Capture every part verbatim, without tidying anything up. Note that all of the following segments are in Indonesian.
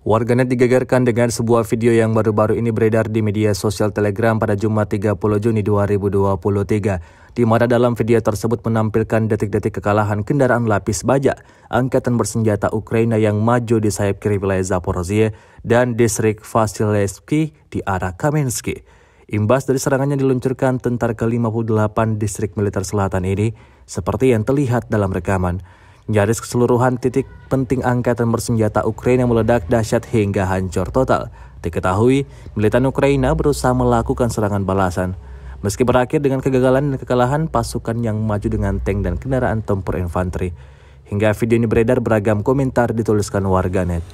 Warganet digegerkan dengan sebuah video yang baru-baru ini beredar di media sosial Telegram pada Jumat tiga puluh Juni dua ribu dua puluh tiga, di mana dalam video tersebut menampilkan detik-detik kekalahan kendaraan lapis baja angkatan bersenjata Ukraina yang maju di sayap kiri wilayah Zaporozhye dan distrik Vasilevsky di arah Kamensky. Imbas dari serangannya diluncurkan tentara ke lima puluh delapan distrik militer selatan ini, seperti yang terlihat dalam rekaman. Nyaris keseluruhan titik penting angkatan bersenjata Ukraina meledak dahsyat hingga hancur total. Diketahui, militan Ukraina berusaha melakukan serangan balasan. Meski berakhir dengan kegagalan dan kekalahan, pasukan yang maju dengan tank dan kendaraan tempur infanteri. Hingga video ini beredar, beragam komentar dituliskan warganet.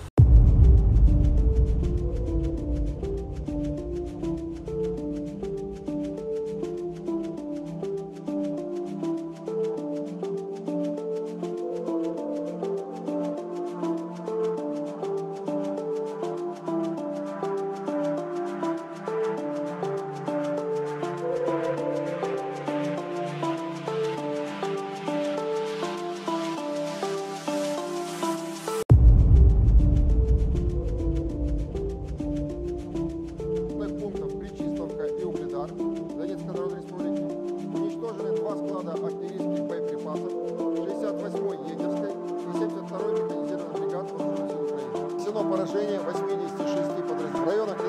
Донецкой Народной Республики уничтожены два склада артиллерийских боеприпасов шестьдесят восьмой егерской и семьдесят второй механизированной бригады вооруженных сил Украины. Нанесено поражение восьмидесяти шести подразделений в районах